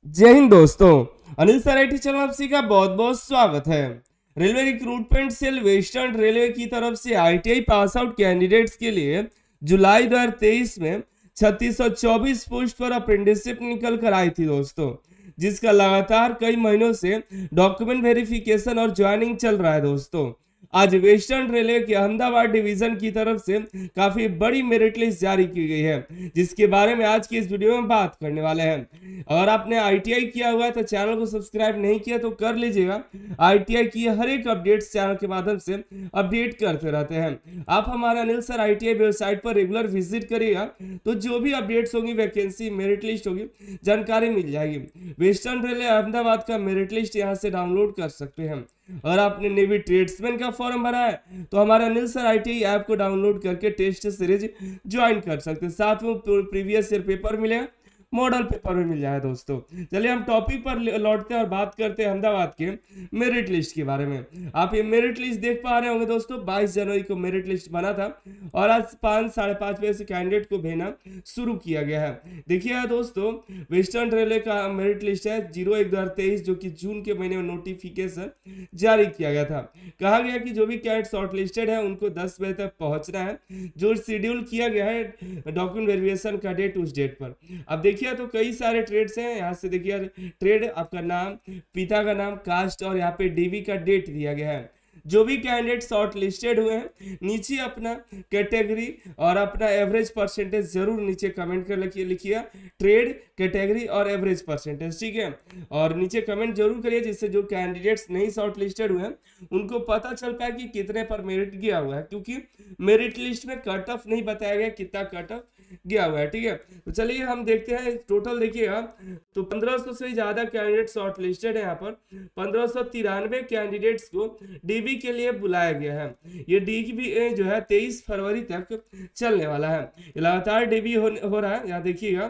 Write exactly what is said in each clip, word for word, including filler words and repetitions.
जय हिंद दोस्तों, Anil sir I T channel आप सभी का बहुत बहुत स्वागत है। Railway recruitment cell western railway की तरफ से I T I pass out candidates के लिए जुलाई दो हज़ार तेईस में छत्तीस सौ चौबीस पोस्ट पर अप्रेंटिसशिप निकल कर आई थी दोस्तों, जिसका लगातार कई महीनों से डॉक्यूमेंट वेरिफिकेशन और ज्वाइनिंग चल रहा है दोस्तों। आज वेस्टर्न रेलवे के अहमदाबाद डिवीजन की तरफ से काफी बड़ी मेरिट लिस्ट जारी की गई है, जिसके बारे में आज की इस वीडियो में बात करने वाले हैं। अगर आपने आई टी आई किया हुआ है तो चैनल को सब्सक्राइब नहीं किया तो कर लीजिएगा। आई टी आई की हर एक अपडेट्स चैनल के माध्यम से अपडेट करते रहते हैं। आप हमारे Anil sir I T I website पर रेगुलर विजिट करिएगा तो जो भी अपडेट्स होंगी, वैकेंसी, मेरिट लिस्ट होगी, जानकारी मिल जाएगी। वेस्टर्न रेलवे अहमदाबाद का मेरिट लिस्ट यहाँ से डाउनलोड कर सकते हैं। अगर आपने नेवी ट्रेड्समैन का फॉर्म भरा है तो हमारे Anil sir I T I app को डाउनलोड करके टेस्ट सीरीज ज्वाइन कर सकते हैं। साथ में प्रीवियस ईयर पेपर मिलेगा, मॉडल पेपर भी मिल जाए दोस्तों। चलिए हम टॉपिक पर लौटते हैं और बात करते हैं अहमदाबाद के मेरिट लिस्ट के बारे में। आप ये मेरिट लिस्ट देख पा रहे होंगे दोस्तों, बाईस जनवरी को मेरिट लिस्ट बना था और आज पाँच साढ़े पाँच बजे से कैंडिडेट को भेजना शुरू किया गया है। देखिए दोस्तों, वेस्टर्न रेलवे का मेरिट लिस्ट है जीरो एक दो हजार तेईस, जो कि जून के महीने में नोटिफिकेशन जारी किया गया था। कहा गया कि जो भी कैंडिडेट शॉर्ट लिस्टेड है उनको दस बजे तक पहुंचना है, जो शेड्यूल किया गया है डॉक्यूमेंट वेरिफिकेशन का डेट उस डेट पर। अब देखिए तो कई सारे ट्रेड्स हैं, यहाँ से देखिए ट्रेड, आपका नाम, पिता का नाम, कास्ट और यहाँ पे डी वी का डेट दिया गया है। जो भी कैंडिडेट शॉर्ट लिस्टेड हुए हैं नीचे अपना कैटेगरी और अपना एवरेज परसेंटेज जरूर नीचे कमेंट कर लिखिए लिखिए ट्रेड, कैटेगरी और एवरेज परसेंटेज, ठीक है। और नीचे कमेंट जरूर करिए, जिससे जो कैंडिडेट्स नहीं शॉर्ट लिस्टेड हुए हैं उनको पता चल पाए कि कितने पर मेरिट गया हुआ है, क्योंकि मेरिट लिस्ट में कट ऑफ नहीं बताया गया कितना कट ऑफ गया हुआ है, ठीक है। तो चलिए हम देखते हैं टोटल। देखिएगा तो पंद्रह सौ से ज्यादा कैंडिडेट शॉर्ट लिस्टेड है। यहाँ पर पंद्रह सौ तिरानवे कैंडिडेट्स को डीबी के लिए बुलाया गया है। ये डीबी जो है तेईस फरवरी तक चलने वाला है। लगातार डीबी हो, हो रहा है। यहाँ देखिएगा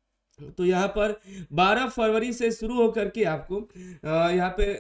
तो यहाँ पर बारह फरवरी से शुरू होकर के आपको यहाँ पे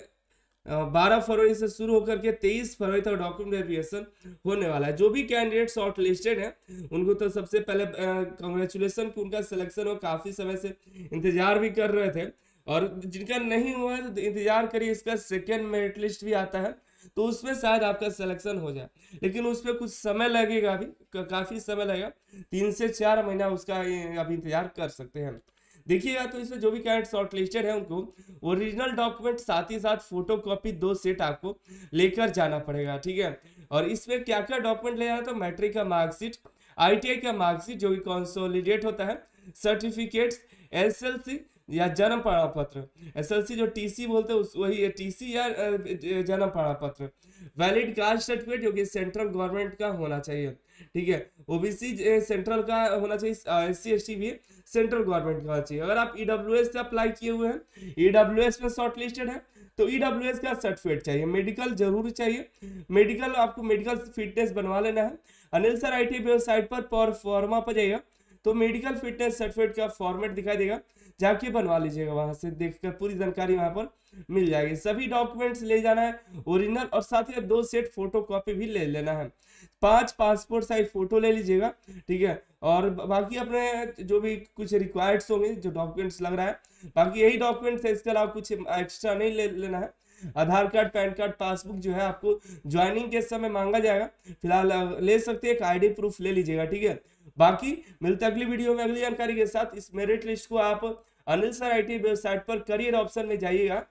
बारह फरवरी से शुरू होकर के तेईस फरवरी तक डॉक्यूमेंट वेरिफिकेशन होने वाला है। जो भी कैंडिडेट शॉर्ट लिस्टेड है उनको तो सबसे पहले कांग्रेचुलेसन कि उनका सिलेक्शन हो, काफी समय से इंतजार भी कर रहे थे। और जिनका नहीं हुआ है तो इंतजार करिए, इसका सेकेंड मेरिट लिस्ट भी आता है तो उसमें शायद आपका सिलेक्शन हो जाए, लेकिन उसमें कुछ समय लगेगा, अभी काफी समय लगेगा, तीन से चार महीना उसका अभी इंतजार कर सकते हैं। देखिएगा तो इसमें जो भी कैंडिडेट शॉर्ट लिस्टेड है उनको ओरिजिनल डॉक्यूमेंट साथ ही साथ फोटो कॉपी दो सेट आपको लेकर जाना पड़ेगा, ठीक है। और इसमें क्या क्या डॉक्यूमेंट ले जाना, तो मैट्रिक का मार्कशीट, आई टी आई का मार्कशीट जो कि कंसोलिडेट होता है, सर्टिफिकेट्स, एस एल सी या जन्म प्रमाण पत्र, एस एल सी जो टी सी बोलते हैं वही टी सी या जन्म प्रमाण पत्र, वैलिड कास्ट सर्टिफिकेट जो कि सेंट्रल गवर्नमेंट का होना चाहिए, ठीक है। ओ बी सी सेंट्रल का होना चाहिए, एस सी एस टी भी सेंट्रल गवर्नमेंट का होना चाहिए। अगर आप ई डब्ल्यू एस से अप्लाई किए हुए हैं, ई डब्ल्यू एस में शॉर्ट लिस्टेड है तो ई डब्ल्यू एस का सर्टिफिकेट चाहिए, मेडिकल जरूर चाहिए। मेडिकल आपको मेडिकल फिटनेस बनवा लेना है। Anil sir I T website पर पर फॉर्मा पर जाइएगा तो मेडिकल फिटनेस सर्टिफिकेट का फॉर्मेट दिखाई देगा, जाके बनवा लीजिएगा, वहां से देखकर पूरी जानकारी वहां पर मिल जाएगी। सभी डॉक्यूमेंट्स ले जाना है ओरिजिनल, और साथ ही दो सेट फोटो कॉपी भी ले लेना है। पांच पासपोर्ट साइज फोटो ले लीजिएगा, ठीक है। और बाकी अपने जो भी कुछ रिक्वायर्ड्स होंगे, जो डॉक्यूमेंट्स लग रहा है, बाकी यही डॉक्यूमेंट्स है, इसके अलावा कुछ एक्स्ट्रा नहीं ले लेना है। Aadhaar card, PAN card, passbook जो है आपको ज्वाइनिंग के समय मांगा जाएगा, फिलहाल ले सकते हैं, एक आईडी प्रूफ ले लीजिएगा, ठीक है। बाकी मिलते अगली वीडियो में अगली जानकारी के साथ। इस मेरिट लिस्ट को आप Anil sir I T website पर करियर ऑप्शन में जाइएगा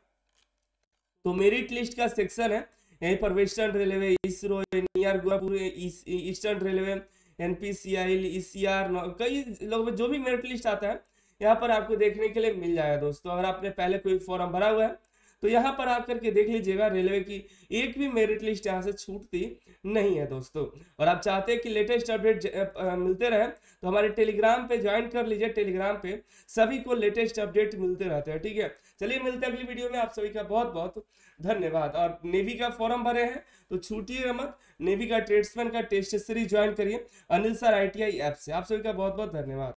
तो मेरिट लिस्ट का सेक्शन है, यहीं पर western railway, ISRO, near Gorakhpur, eastern railway, N P C I, E C R, कई लोग जो भी मेरिट लिस्ट आता है यहाँ पर आपको देखने के लिए मिल जाएगा दोस्तों। अगर आपने पहले कोई फॉर्म भरा हुआ है तो यहाँ पर आकर के देख लीजिएगा, रेलवे की एक भी मेरिट लिस्ट यहाँ से छूटती नहीं है दोस्तों। और आप चाहते हैं कि लेटेस्ट अपडेट मिलते रहे तो हमारे टेलीग्राम पे ज्वाइन कर लीजिए। टेलीग्राम पे सभी को लेटेस्ट अपडेट मिलते रहते हैं, ठीक है। चलिए मिलते हैं अगली वीडियो में। आप सभी का बहुत बहुत धन्यवाद। और नेवी का फॉर्म भरे हैं तो छूटिएगा मत, नेवी का ट्रेड्समैन का टेस्ट सीरीज ज्वाइन करिए Anil sir I T I app से। आप सभी का बहुत बहुत धन्यवाद।